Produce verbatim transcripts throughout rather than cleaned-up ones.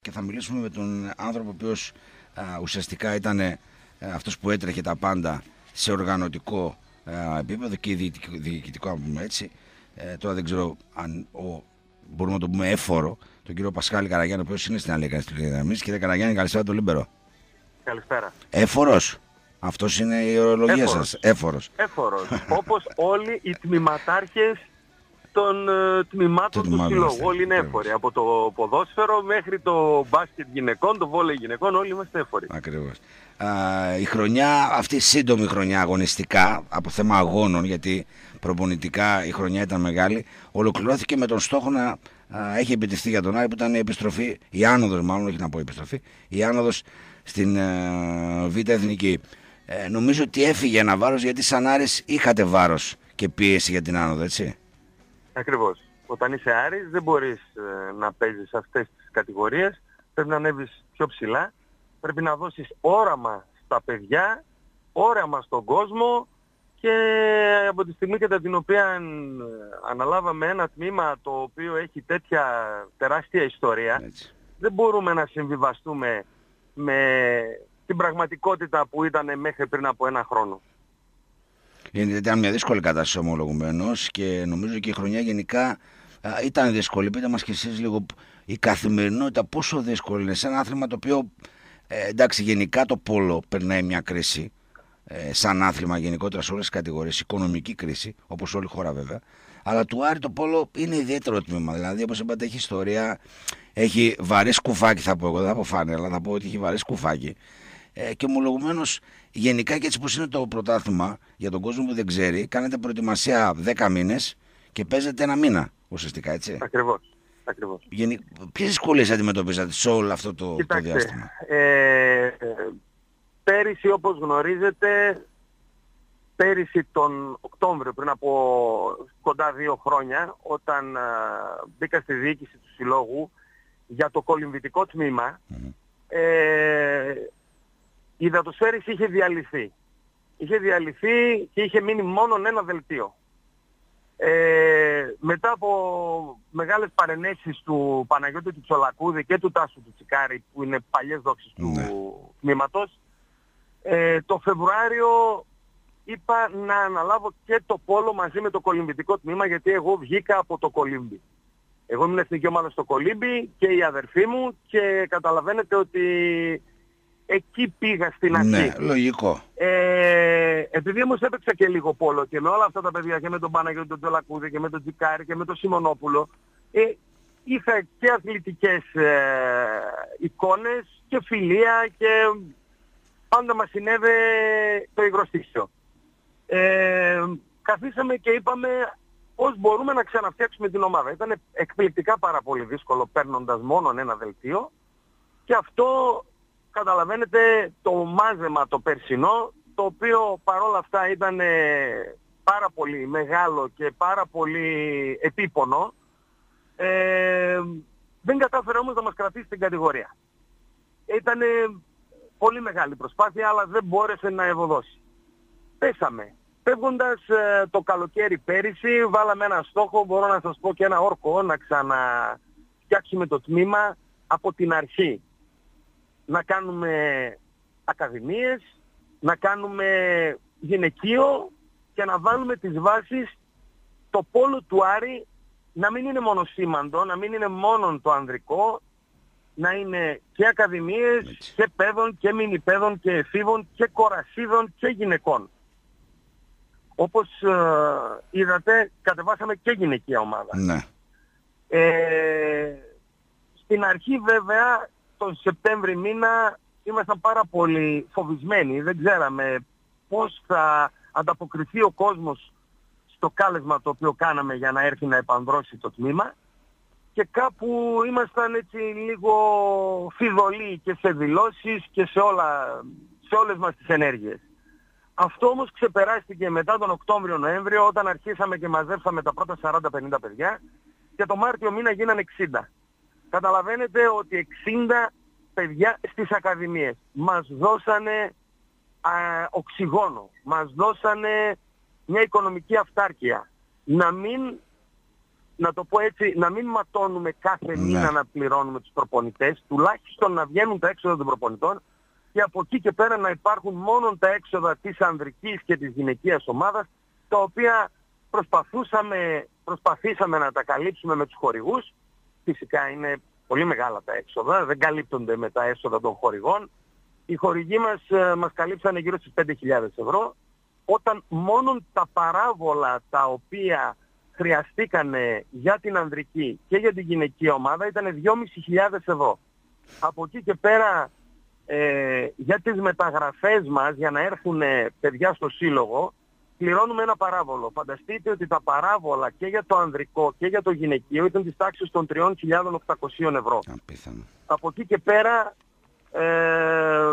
και θα μιλήσουμε με τον άνθρωπο ο οποίος α, ουσιαστικά ήταν α, αυτός που έτρεχε τα πάντα σε οργανωτικό α, επίπεδο και διοικητικό, διοικητικό, να πούμε έτσι. Ε, τώρα δεν ξέρω αν ο, μπορούμε να το πούμε έφορο, τον κύριο Πασχάλη Καραγιάννη, ο οποίος είναι στην Αλία Κανιστηλίδη. Κύριε Καραγιάννη, καλησπέρα το Λίμπερο. Καλησπέρα. Έφορος. Αυτός είναι η ορολογία σας. Έφορος. Έφορος. Όπως όλοι οι τμήματάρχες των uh, τμήματων του συλλόγου. Όλοι είναι έφοροι. Από το ποδόσφαιρο μέχρι το μπάσκετ γυναικών, το βόλεϊ γυναικών, όλοι είμαστε έφοροι. Ακριβώς. Α, η χρονιά, αυτή η σύντομη χρονιά αγωνιστικά, από θέμα αγώνων, γιατί προπονητικά η χρονιά ήταν μεγάλη, ολοκληρώθηκε με τον στόχο να α, έχει επιτευχθεί για τον Άρη, που ήταν η επιστροφή, η άνοδος μάλλον, όχι να πω επιστροφή, η άνοδος στην α, Β' Εθνική. Ε, νομίζω ότι έφυγε ένα βάρος, γιατί σαν Άρης είχατε βάρος και πίεση για την άνοδο, έτσι. Ακριβώς. Όταν είσαι Άρης δεν μπορείς ε, να παίζεις αυτές τις κατηγορίες, πρέπει να ανέβεις πιο ψηλά, πρέπει να δώσεις όραμα στα παιδιά, όραμα στον κόσμο, και από τη στιγμή κατά την οποία αναλάβαμε ένα τμήμα το οποίο έχει τέτοια τεράστια ιστορία, έτσι, δεν μπορούμε να συμβιβαστούμε με την πραγματικότητα που ήταν μέχρι πριν από ένα χρόνο. Ήταν μια δύσκολη κατάσταση ομολογουμένως, και νομίζω και η χρονιά γενικά α, ήταν δύσκολη. Πείτε μας και εσείς λίγο η καθημερινότητα πόσο δύσκολη είναι σε ένα άθλημα το οποίο ε, εντάξει, γενικά το πόλο περνάει μια κρίση ε, σαν άθλημα γενικότερα σε όλες τις κατηγορίες, οικονομική κρίση, όπως όλη η χώρα βέβαια, αλλά του Άρη το πόλο είναι ιδιαίτερο τμήμα. Δηλαδή, όπως είπατε, έχει ιστορία, έχει βαρύ σκουφάκι, θα πω εγώ, δεν θα πω φάνελα, θα πω ότι έχει βαρύ σκουφάκι. Ε, και ομολογουμένως γενικά, και έτσι πως είναι το πρωτάθλημα, για τον κόσμο που δεν ξέρει, κάνετε προετοιμασία δέκα μήνες και παίζετε ένα μήνα ουσιαστικά, έτσι. Ακριβώς. Ακριβώς. Γενι... Ποιες δυσκολίες αντιμετωπίζατε σε όλο αυτό το, το διάστημα? Ε, πέρυσι, όπως γνωρίζετε, πέρυσι τον Οκτώβριο, πριν από κοντά δύο χρόνια, όταν α, μπήκα στη διοίκηση του συλλόγου για το κολυμβητικό τμήμα, mm-hmm. ε, η υδατοσφαίριση είχε διαλυθεί. Είχε διαλυθεί και είχε μείνει μόνο ένα δελτίο. Ε, μετά από μεγάλες παρενέσεις του Παναγιώτη του Τσολακούδη και του Τάσου του Τσικάρη, που είναι παλιές δόξες του ναι. τμήματος, ε, το Φεβρουάριο είπα να αναλάβω και το πόλο μαζί με το κολυμβητικό τμήμα, γιατί εγώ βγήκα από το κολύμπι. Εγώ ήμουν εθνική ομάδα στο κολύμπι και η αδερφή μου, και καταλαβαίνετε ότι εκεί πήγα στην αρχή. Ναι, λογικό. Ε, επειδή όμως έπαιξα και λίγο πόλο και με όλα αυτά τα παιδιά, και με τον Παναγιώτη τον Τζολακούδη και με τον Τζικάρη και με τον Σιμονόπουλο, ε, είχα και αθλητικές ε, εικόνες και φιλία, και πάντα μας συνέβη το υγροστήσιο. Ε, καθίσαμε και είπαμε πώς μπορούμε να ξαναφτιάξουμε την ομάδα. Ήταν εκπληκτικά πάρα πολύ δύσκολο παίρνοντας μόνο ένα δελτίο, και αυτό, καταλαβαίνετε, το μάζεμα το περσινό, το οποίο παρόλα αυτά ήταν πάρα πολύ μεγάλο και πάρα πολύ επίπονο, ε, δεν κατάφερε όμως να μας κρατήσει στην κατηγορία. Ήταν πολύ μεγάλη προσπάθεια, αλλά δεν μπόρεσε να ευωδώσει. Πέσαμε. Φεύγοντας ε, το καλοκαίρι πέρυσι, βάλαμε ένα στόχο, μπορώ να σας πω και ένα όρκο, να ξαναφτιάξουμε το τμήμα από την αρχή. Να κάνουμε ακαδημίες, να κάνουμε γυναικείο, και να βάλουμε τις βάσεις το πόλο του Άρη να μην είναι μόνο σήμαντο, να μην είναι μόνο το ανδρικό, να είναι και ακαδημίες, έτσι, και παιδών και μινιπαίδων και εφήβων και κορασίδων και γυναικών. Όπως ε, είδατε, κατεβάσαμε και γυναικεία ομάδα. Ναι. Ε, στην αρχή βέβαια, τον Σεπτέμβρη μήνα, ήμασταν πάρα πολύ φοβισμένοι. Δεν ξέραμε πώς θα ανταποκριθεί ο κόσμος στο κάλεσμα το οποίο κάναμε για να έρθει να επανδρώσει το τμήμα, και κάπου ήμασταν έτσι λίγο φιδωλοί και σε δηλώσεις και σε, όλα, σε όλες μας τις ενέργειες. Αυτό όμως ξεπεράστηκε μετά τον Οκτώβριο-Νοέμβριο, όταν αρχίσαμε και μαζέψαμε τα πρώτα σαράντα πενήντα παιδιά, και το Μάρτιο μήνα γίνανε εξήντα. Καταλαβαίνετε ότι εξήντα παιδιά στις ακαδημίες μας δώσανε α, οξυγόνο, μας δώσανε μια οικονομική αυτάρκεια. Να μην να το πω έτσι, να μην ματώνουμε κάθε μήνα να πληρώνουμε τους προπονητές, τουλάχιστον να βγαίνουν τα έξοδα των προπονητών και από εκεί και πέρα να υπάρχουν μόνο τα έξοδα της ανδρικής και της γυναικείας ομάδας, τα οποία προσπαθούσαμε, προσπαθήσαμε να τα καλύψουμε με τους χορηγούς. Φυσικά είναι πολύ μεγάλα τα έξοδα, δεν καλύπτονται με τα έσοδα των χορηγών. Οι χορηγοί μας ε, μας καλύψανε γύρω στις πέντε χιλιάδες ευρώ, όταν μόνο τα παράβολα τα οποία χρειαστήκανε για την ανδρική και για την γυναικεία ομάδα ήταν δυόμισι χιλιάδες ευρώ. Από εκεί και πέρα ε, για τις μεταγραφές μας, για να έρθουν παιδιά στο σύλλογο, πληρώνουμε ένα παράβολο. Φανταστείτε ότι τα παράβολα και για το ανδρικό και για το γυναικείο ήταν της τάξης των τρεις χιλιάδες οκτακόσια ευρώ. Απίθανο. Από εκεί και πέρα ε,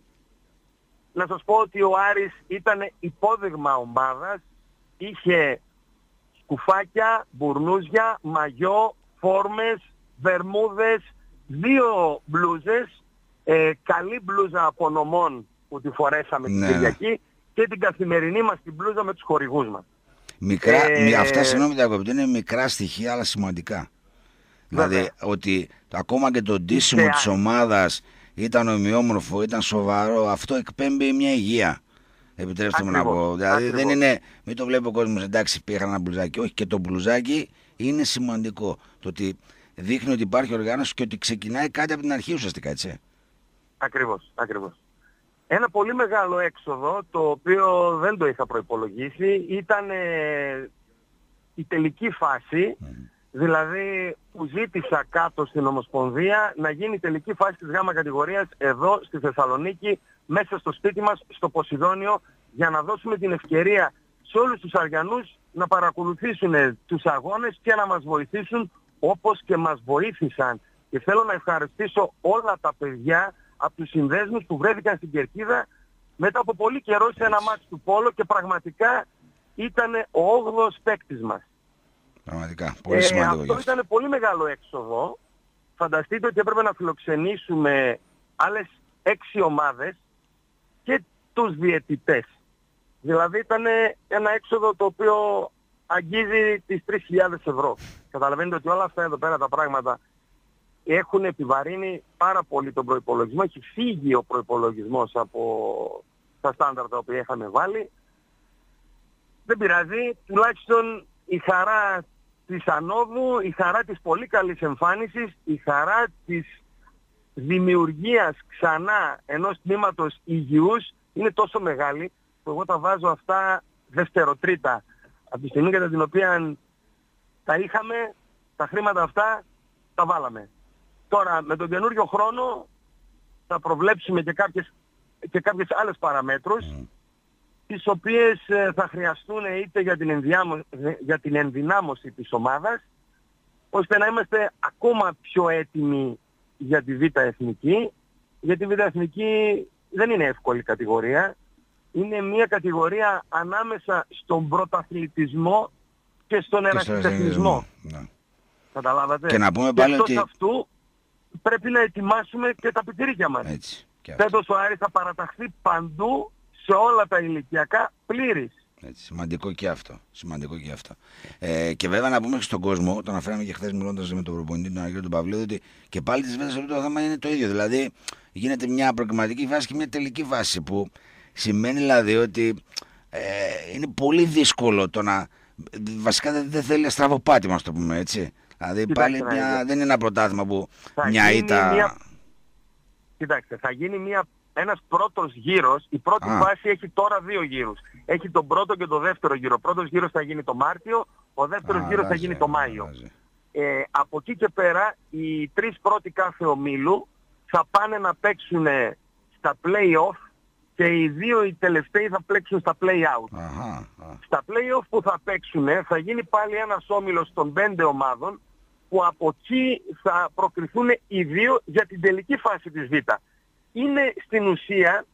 να σας πω ότι ο Άρης ήταν υπόδειγμα ομάδας, είχε σκουφάκια, μπουρνούζια, μαγιό, φόρμες, βερμούδες, δύο μπλούζες, ε, καλή μπλούζα από νομών που τη φορέσαμε την Κυριακή και την καθημερινή μας την μπλούζα με τους χορηγούς μας. Μικρά, ε, αυτά συγγνώμη διακόπτω, είναι μικρά στοιχεία αλλά σημαντικά. Βέβαια. Δηλαδή ότι ακόμα και το ντύσιμο της ομάδας ήταν ομοιόμορφο, ήταν σοβαρό, αυτό εκπέμπει μια υγεία. Επιτρέψτε μου να πω. Δηλαδή ακριβώς. Δεν είναι, μην το βλέπει ο κόσμος, εντάξει πήγα ένα μπλουζάκι. Όχι, και το μπλουζάκι είναι σημαντικό. Το ότι δείχνει ότι υπάρχει οργάνωση και ότι ξεκινάει κάτι από την αρχή ουσιαστικά, έτσι. Ακριβώς, ακριβώς. Ένα πολύ μεγάλο έξοδο, το οποίο δεν το είχα προϋπολογίσει, ήταν ε, η τελική φάση, mm. δηλαδή που ζήτησα κάτω στην Ομοσπονδία να γίνει η τελική φάση της γάμα κατηγορίας εδώ στη Θεσσαλονίκη, μέσα στο σπίτι μας, στο Ποσειδόνιο, για να δώσουμε την ευκαιρία σε όλους τους Αριανούς να παρακολουθήσουν τους αγώνες και να μας βοηθήσουν όπως και μας βοήθησαν. Και θέλω να ευχαριστήσω όλα τα παιδιά από τους συνδέσμους που βρέθηκαν στην Κερκίδα μετά από πολύ καιρό σε ένα μάτς του Πόλο και πραγματικά ήταν ο όγδοος παίκτης μας. Πραγματικά, πολύ σημαντικό. Ε, αυτό ήταν πολύ μεγάλο έξοδο. Φανταστείτε ότι έπρεπε να φιλοξενήσουμε άλλες έξι ομάδες και τους διαιτητές. Δηλαδή ήταν ένα έξοδο το οποίο αγγίζει τις τρεις χιλιάδες ευρώ. Καταλαβαίνετε ότι όλα αυτά εδώ πέρα τα πράγματα έχουν επιβαρύνει πάρα πολύ τον προϋπολογισμό. Έχει φύγει ο προϋπολογισμός από τα στάνταρ τα οποία είχαμε βάλει. Δεν πειράζει, τουλάχιστον η χαρά της ανόδου, η χαρά της πολύ καλής εμφάνισης, η χαρά της δημιουργίας ξανά ενός τμήματος υγιούς είναι τόσο μεγάλη που εγώ τα βάζω αυτά δευτεροτρίτα. Από τη στιγμή κατά την οποία τα είχαμε, τα χρήματα αυτά τα βάλαμε. Τώρα με τον καινούριο χρόνο θα προβλέψουμε και κάποιες, και κάποιες άλλες παραμέτρους mm. τις οποίες θα χρειαστούν είτε για την, ενδιάμο, για την ενδυνάμωση της ομάδας ώστε να είμαστε ακόμα πιο έτοιμοι για τη Β' Εθνική. Γιατί η Β' Εθνική δεν είναι εύκολη κατηγορία. Είναι μια κατηγορία ανάμεσα στον πρωταθλητισμό και στον ερασιτεχνισμό. Ναι. Καταλάβατε. Και να πούμε πάλι ότι αυτού πρέπει να ετοιμάσουμε και τα πιτηρίκια μας. Έτσι, φέτος ο Άρης θα παραταχθεί παντού σε όλα τα ηλικιακά πλήρης. Έτσι, σημαντικό και αυτό. Σημαντικό και αυτό. Ε, και βέβαια να πούμε και στον κόσμο, το αναφέραμε και χθες μιλώντας με τον προπονητή, τον Αγγέλο τον Παυλίδη, ότι και πάλι τις βέντες αυτό το θέμα είναι το ίδιο. Δηλαδή γίνεται μια προκριματική φάση και μια τελική φάση που σημαίνει δηλαδή ότι ε, είναι πολύ δύσκολο το να. Βασικά δεν, δεν θέλει στραβοπάτημα, το πούμε έτσι. Δηλαδή Κοιτάξτε, πάλι μια, δεν είναι ένα πρωτάθλημα που θα μια ήττα. Μια... Κοιτάξτε, θα γίνει μια, ένας πρώτος γύρος. Η πρώτη Α. φάση έχει τώρα δύο γύρους. Έχει τον πρώτο και τον δεύτερο γύρο. Ο πρώτος γύρος θα γίνει το Μάρτιο, ο δεύτερος Α, γύρος θα γίνει το Μάιο. Ε, από εκεί και πέρα οι τρεις πρώτοι κάθε ομίλου θα πάνε να παίξουν στα play-off και οι δύο οι τελευταίοι θα παίξουν στα play-out. Αχα, στα play-off που θα παίξουν θα γίνει πάλι ένας όμιλος των πέντε ομάδων που από εκεί θα προκριθούν οι δύο για την τελική φάση της Β. Είναι στην ουσία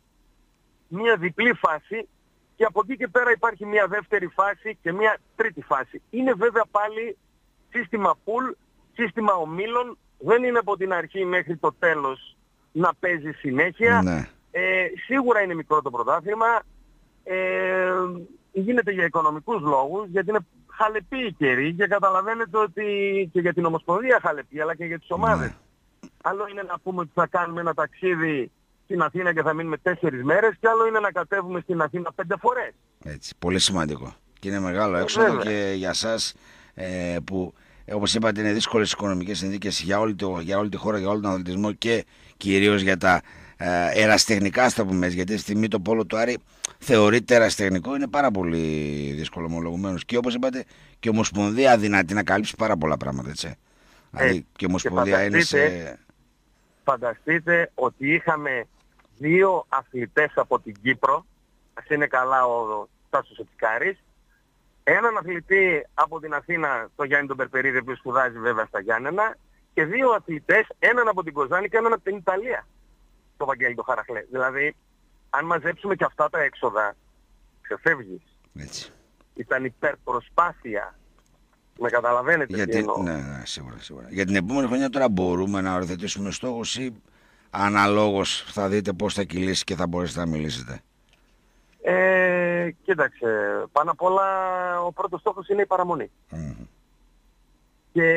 μια διπλή φάση και από εκεί και πέρα υπάρχει μια δεύτερη φάση και μια τρίτη φάση. Είναι βέβαια πάλι σύστημα pool, σύστημα ομίλων, δεν είναι από την αρχή μέχρι το τέλος να παίζει συνέχεια. Ναι. Ε, σίγουρα είναι μικρό το πρωτάθλημα, ε, γίνεται για οικονομικούς λόγους, γιατί είναι χαλεπή η καιρή και καταλαβαίνετε ότι και για την Ομοσπονδία χαλεπή, αλλά και για τις ομάδες. Mm. Άλλο είναι να πούμε ότι θα κάνουμε ένα ταξίδι στην Αθήνα και θα μείνουμε τέσσερις μέρες και άλλο είναι να κατέβουμε στην Αθήνα πέντε φορές. Έτσι, πολύ σημαντικό. Και είναι μεγάλο έξοδο ε, και για σας ε, που ε, όπως είπατε είναι δύσκολες οικονομικές συνθήκες για όλη, το, για όλη τη χώρα, για όλο τον αθλητισμό και κυρίως για τα ε, ερασιτεχνικά, ας το πούμε, γιατί στη στιγμή το πόλο του Άρη θεωρείται ερασιτεχνικό, είναι πάρα πολύ δύσκολο ομολογουμένως. Και όπως είπατε και η Ομοσπονδία δυνατή να καλύψει πάρα πολλά πράγματα, έτσι. Ε, δηλαδή και η Ομοσπονδία είναι σε... Φανταστείτε ότι είχαμε δύο αθλητές από την Κύπρο, ας είναι καλά ο Τάσος Ετσικάρης, έναν αθλητή από την Αθήνα, τον Γιάννη τον Περπερίδη, που σπουδάζει βέβαια στα Γιάννενα, και δύο αθλητές, έναν από την Κοζάνη και έναν από την Ιταλία, το Βαγγέλη το Χαραχλέ. Δηλαδή, αν μαζέψουμε και αυτά τα έξοδα, ξεφεύγεις. Έτσι. Ήταν υπερπροσπάθεια. Με καταλαβαίνετε γιατί, τι εννοώ. Ναι, ναι, σίγουρα, σίγουρα. Για την επόμενη χρονιά τώρα μπορούμε να οριοθετήσουμε στόχους ή αναλόγως θα δείτε πώς θα κυλήσει και θα μπορέσετε να μιλήσετε? Ε, κοίταξε, πάνω απ' όλα ο πρώτος στόχος είναι η παραμονή. Mm-hmm. Και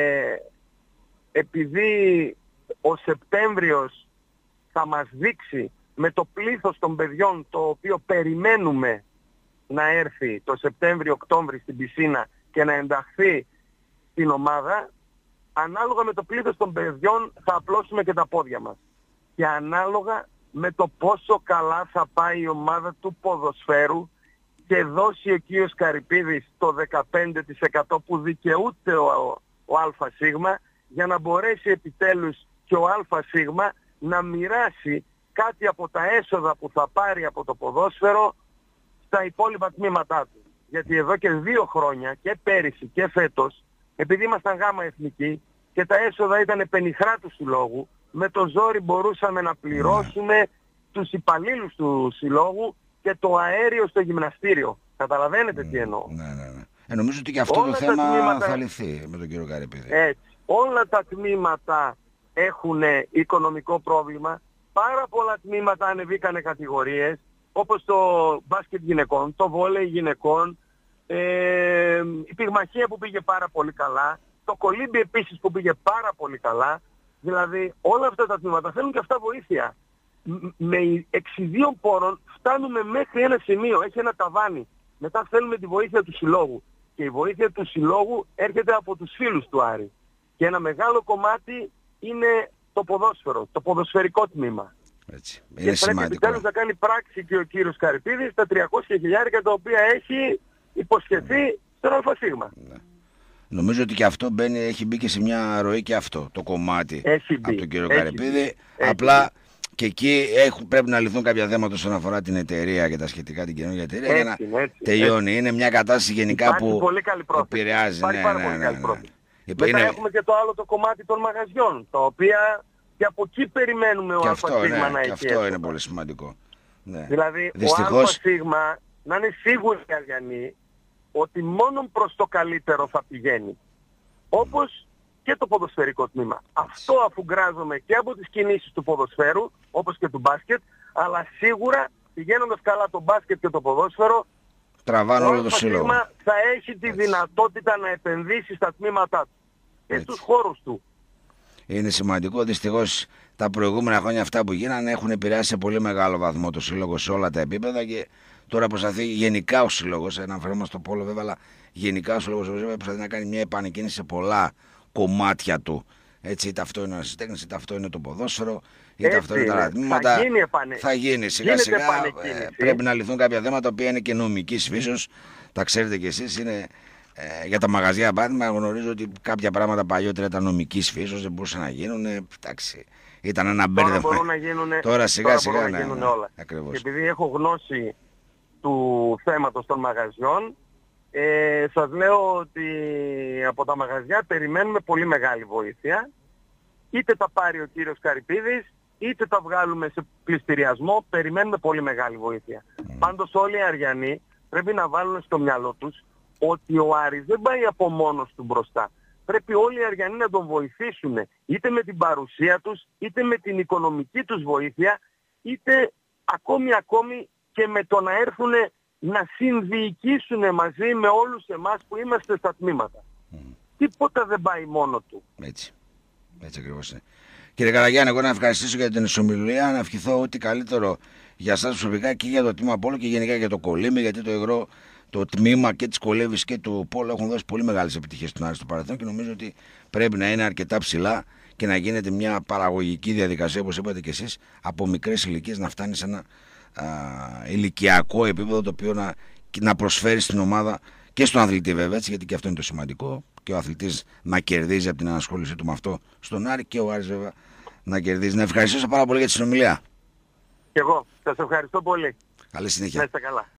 επειδή ο Σεπτέμβριος θα μας δείξει με το πλήθος των παιδιών το οποίο περιμένουμε να έρθει το Σεπτέμβριο-Οκτώβρη στην πισίνα και να ενταχθεί στην ομάδα, ανάλογα με το πλήθος των παιδιών θα απλώσουμε και τα πόδια μας. Και ανάλογα με το πόσο καλά θα πάει η ομάδα του ποδοσφαίρου και δώσει ο κύριος Καρυπίδης το δεκαπέντε τοις εκατό που δικαιούται ο, ο ΑΣ για να μπορέσει επιτέλους και ο ΑΣ να μοιράσει κάτι από τα έσοδα που θα πάρει από το ποδόσφαιρο στα υπόλοιπα τμήματά του. Γιατί εδώ και δύο χρόνια, και πέρυσι και φέτος, επειδή ήμασταν γάμα εθνική και τα έσοδα ήταν πενιχρά του συλλόγου, με το ζόρι μπορούσαμε να πληρώσουμε ναι. τους υπαλλήλους του συλλόγου και το αέριο στο γυμναστήριο. Καταλαβαίνετε ναι, τι εννοώ. Ναι, ναι, ναι. Ε, νομίζω ότι και αυτό όλα το θέμα τμήματα... θα λυθεί με τον κύριο Καρυπίδη. Έτσι. Όλα τα τμήματα έχουν οικονομικό πρόβλημα. Πάρα πολλά τμήματα ανεβήκανε κατηγορίες, όπως το μπάσκετ γυναικών, το βόλεϊ γυναικών, ε, η πυγμαχία που πήγε πάρα πολύ καλά, το κολύμπι επίσης που πήγε πάρα πολύ καλά. Δηλαδή όλα αυτά τα τμήματα θέλουν και αυτά βοήθεια. Με εξιδίων πόρων φτάνουμε μέχρι ένα σημείο, έχει ένα ταβάνι. Μετά θέλουμε τη βοήθεια του συλλόγου. Και η βοήθεια του συλλόγου έρχεται από τους φίλους του Άρη. Και ένα μεγάλο κομμάτι είναι το ποδόσφαιρο, το ποδοσφαιρικό τμήμα. Έτσι. Και είναι πρέπει επιτέλους να κάνει πράξη και ο κύριος Καρυπίδης τα τριακόσια χιλιάρικα τα οποία έχει υποσχεθεί στον ΑΣ. Ναι. Νομίζω ότι και αυτό μπαίνει, έχει μπει και σε μια ροή και αυτό το κομμάτι από τον κύριο Καρυπίδη. Απλά μπει. Και εκεί έχουν, πρέπει να λυθούν κάποια θέματα όσον αφορά την εταιρεία και τα σχετικά, την καινούργια εταιρεία, έτσι, για να έτσι, τελειώνει. Έτσι. Είναι μια κατάσταση γενικά υπάρχει που πολύ καλή επηρεάζει. Υπάρχει ναι, πάρα ναι, πολύ ναι, καλή ναι. πρόθεση. Μετά είναι... έχουμε και το άλλο το κομμάτι των μαγαζιών, τα οποία και από εκεί περιμένουμε ο ΑΣ ναι, να έχει. Και αυτό έστω. Είναι πολύ σημαντικό. Ναι. Δηλαδή δυστυχώς... ο ΑΣ να είναι σίγουροι οι Αριανοί ότι μόνο προς το καλύτερο θα πηγαίνει. Όπως και το ποδοσφαιρικό τμήμα. Αυτό αφουγκράζομαι και από τις κινήσεις του ποδοσφαίρου, όπως και του μπάσκετ, αλλά σίγουρα πηγαίνοντας καλά το μπάσκετ και το ποδόσφαιρο, τραβάνε όλο το σύλλογο. Θα έχει τη Έτσι. δυνατότητα να επενδύσει στα τμήματά του και Έτσι. στους χώρους του. Είναι σημαντικό. Δυστυχώς τα προηγούμενα χρόνια αυτά που γίνανε έχουν επηρεάσει σε πολύ μεγάλο βαθμό το σύλλογο σε όλα τα επίπεδα και τώρα προσπαθεί γενικά ο σύλλογος, αναφερόμαστε στο πόλο βέβαια, αλλά γενικά ο σύλλογος προσπαθεί να κάνει μια επανεκκίνηση σε πολλά κομμάτια του. Έτσι, είτε αυτό είναι ο ασυστέχνης, είτε αυτό είναι το ποδόσφαιρο, είτε Έτσι, αυτό είναι τα τμήματα. Θα γίνει, επανε... θα γίνει σιγά σιγά. Ε, πρέπει να λυθούν κάποια θέματα που είναι και νομικής φύσεως. Τα ξέρετε κι εσείς. Είναι, ε, για τα μαγαζιά παράδειγμα, γνωρίζω ότι κάποια πράγματα παλιότερα ήταν νομικής φύσεως, δεν μπορούσαν να γίνουν. Ε, εντάξει, ήταν ένα μπέρδεμα. Τώρα μπορούν να γίνουν, τώρα σιγά σιγά τώρα ναι, να γίνουν ναι, όλα. Ακριβώς. Και επειδή έχω γνώση του θέματος των μαγαζιών, Ε, σας λέω ότι από τα μαγαζιά περιμένουμε πολύ μεγάλη βοήθεια. Είτε τα πάρει ο κύριος Καρυπίδης, είτε τα βγάλουμε σε πληστηριασμό, περιμένουμε πολύ μεγάλη βοήθεια. Mm. Πάντως όλοι οι Αριανοί πρέπει να βάλουν στο μυαλό τους ότι ο Άρης δεν πάει από μόνος του μπροστά. Πρέπει όλοι οι Αριανοί να τον βοηθήσουν, είτε με την παρουσία τους, είτε με την οικονομική τους βοήθεια, είτε ακόμη ακόμη και με το να έρθουν να συνδιοικήσουν μαζί με όλους εμάς που είμαστε στα τμήματα. Mm. Τίποτα δεν πάει μόνο του. Έτσι. Έτσι ακριβώς είναι. Κύριε Καραγιάννη, εγώ να ευχαριστήσω για την ισομιλία, να ευχηθώ ό,τι καλύτερο για εσάς προσωπικά και για το τμήμα Πόλο και γενικά για το Κολύμι, γιατί το υγρό, το τμήμα και της Κολέβης και του Πόλο έχουν δώσει πολύ μεγάλες επιτυχίες στον Άρη στο παρελθόν και νομίζω ότι πρέπει να είναι αρκετά ψηλά και να γίνεται μια παραγωγική διαδικασία, όπως είπατε και εσείς, από μικρές ηλικίες να φτάνει σε ένα α, ηλικιακό επίπεδο το οποίο να, να προσφέρει στην ομάδα και στον αθλητή βέβαια, έτσι, γιατί και αυτό είναι το σημαντικό, και ο αθλητής να κερδίζει από την ανασχόλησή του με αυτό στον Άρη και ο Άρης βέβαια να κερδίζει. Να ευχαριστήσω πάρα πολύ για τη συνομιλία. Και εγώ σας ευχαριστώ πολύ. Καλή συνέχεια. Να είστε καλά.